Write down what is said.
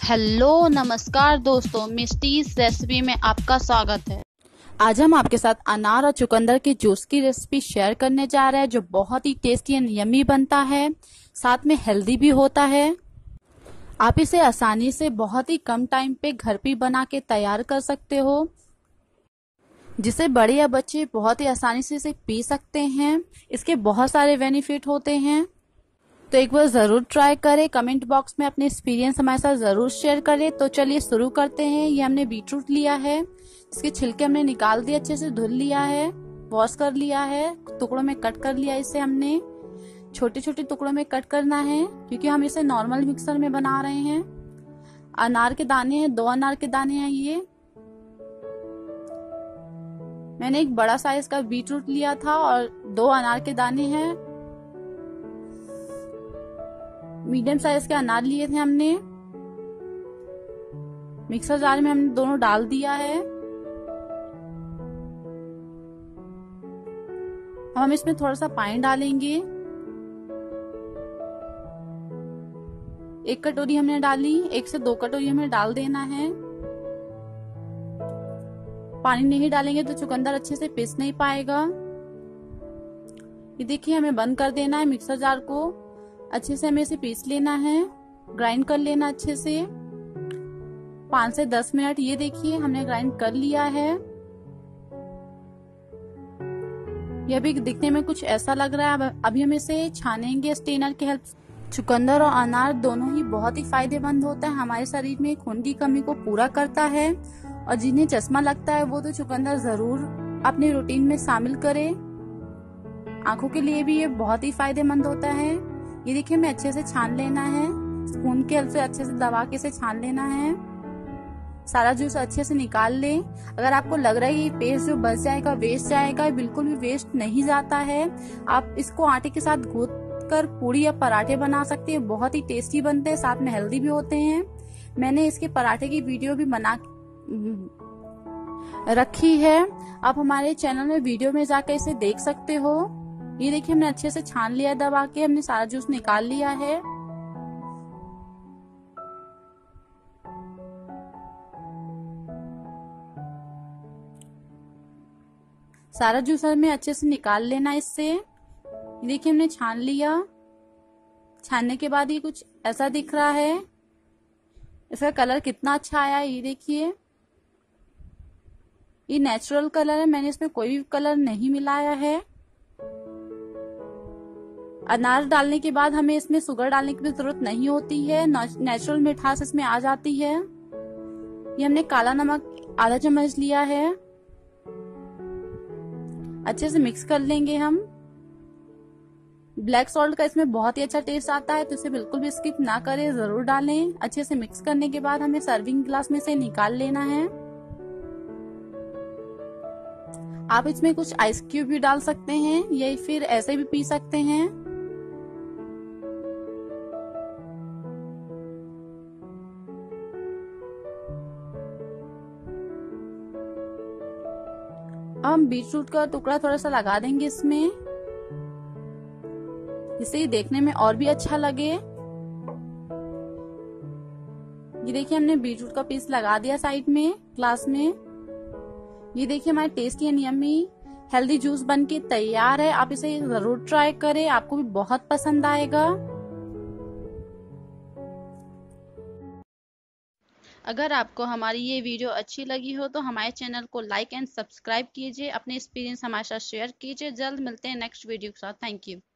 Hello नमस्कार दोस्तों, मिस्टीज recipe में आपका स्वागत है। आज हम आपके साथ अनार और चुकंदर के जूस की रेसिपी शेयर करने जा रहे हैं, जो बहुत ही टेस्टी एंड यम्मी बनता है, साथ में हेल्दी भी होता है। आप इसे आसानी से बहुत ही कम टाइम पे घर पे बना के तैयार कर सकते हो, जिसे बड़े या बच्चे बहुत ही आसानी से इसे पी सकते हैं। इसके बहुत सारे बेनिफिट होते हैं, तो एक बार जरूर ट्राई करें। कमेंट बॉक्स में अपने एक्सपीरियंस हमारे साथ जरूर शेयर करें। तो चलिए शुरू करते हैं। ये हमने बीटरूट लिया है, इसके छिलके हमने निकाल दिए, अच्छे से धुल लिया है, वॉश कर लिया है, टुकड़ों में कट कर लिया। इसे हमने छोटे छोटे टुकड़ों में कट करना है, क्योंकि हम इसे नॉर्मल मिक्सर में बना रहे हैं। अनार के दाने हैं, 2 अनार के दाने हैं ये। मैंने एक बड़ा साइज का बीटरूट लिया था और 2 अनार के दाने हैं। मीडियम साइज के अनार लिए थे हमने। मिक्सर जार में हमने दोनों डाल दिया है। अब हम इसमें थोड़ा सा पानी डालेंगे। 1 कटोरी हमने डाली, 1 से 2 कटोरी हमें डाल देना है। पानी नहीं डालेंगे तो चुकंदर अच्छे से पीस नहीं पाएगा। ये देखिए, हमें बंद कर देना है मिक्सर जार को। अच्छे से हमें इसे पीस लेना है, ग्राइंड कर लेना अच्छे से 5 से 10 मिनट। ये देखिए, हमने ग्राइंड कर लिया है। यह भी दिखने में कुछ ऐसा लग रहा है। अभी हम इसे छानेंगे स्ट्रेनर की हेल्प से। चुकंदर और अनार दोनों ही बहुत ही फायदेमंद होता है, हमारे शरीर में खून की कमी को पूरा करता है। और जिन्हें चश्मा लगता है वो तो चुकंदर जरूर अपने रूटीन में शामिल करें। आंखों के लिए भी ये बहुत ही फायदेमंद होता है। ये देखिए, हमें अच्छे से छान लेना है, स्पून के हेल्प से अच्छे से दबा के इसे छान लेना है। सारा जूस अच्छे से निकाल लें। अगर आपको लग रहा है ये पेस्ट जो बच जाएगा वेस्ट जाएगा, बिल्कुल भी वेस्ट नहीं जाता है। आप इसको आटे के साथ गूंथ कर पूरी या पराठे बना सकते हैं, बहुत ही टेस्टी बनते हैं, साथ में हेल्दी भी होते हैं। मैंने इसके पराठे की वीडियो भी बना रखी है, आप हमारे चैनल में वीडियो में जाकर इसे देख सकते हो। ये देखिए, हमने अच्छे से छान लिया, दबा के हमने सारा जूस निकाल लिया है। सारा जूस हमें अच्छे से निकाल लेना इससे। ये देखिए, हमने छान लिया। छानने के बाद ये कुछ ऐसा दिख रहा है। इसका कलर कितना अच्छा आया है, ये देखिए। ये नेचुरल कलर है, मैंने इसमें कोई भी कलर नहीं मिलाया है। अनार डालने के बाद हमें इसमें शुगर डालने की भी जरूरत नहीं होती है, नेचुरल मिठास इसमें आ जाती है। ये हमने काला नमक आधा चम्मच लिया है, अच्छे से मिक्स कर लेंगे हम। ब्लैक सॉल्ट का इसमें बहुत ही अच्छा टेस्ट आता है, तो इसे बिल्कुल भी स्किप ना करें, जरूर डालें। अच्छे से मिक्स करने के बाद हमें सर्विंग ग्लास में से निकाल लेना है। आप इसमें कुछ आइस क्यूब भी डाल सकते हैं, या फिर ऐसे भी पी सकते हैं। हम बीटरूट का टुकड़ा थोड़ा सा लगा देंगे इसमें, जिससे ये देखने में और भी अच्छा लगे। ये देखिए, हमने बीटरूट का पीस लगा दिया साइड में ग्लास में। ये देखिए, हमारे tasty and yummy healthy juice बनके तैयार है। आप इसे जरूर ट्राई करें, आपको भी बहुत पसंद आएगा। अगर आपको हमारी ये वीडियो अच्छी लगी हो तो हमारे चैनल को लाइक एंड सब्सक्राइब कीजिए। अपने एक्सपीरियंस हमारे साथ शेयर कीजिए। जल्द मिलते हैं नेक्स्ट वीडियो के साथ। Thank you.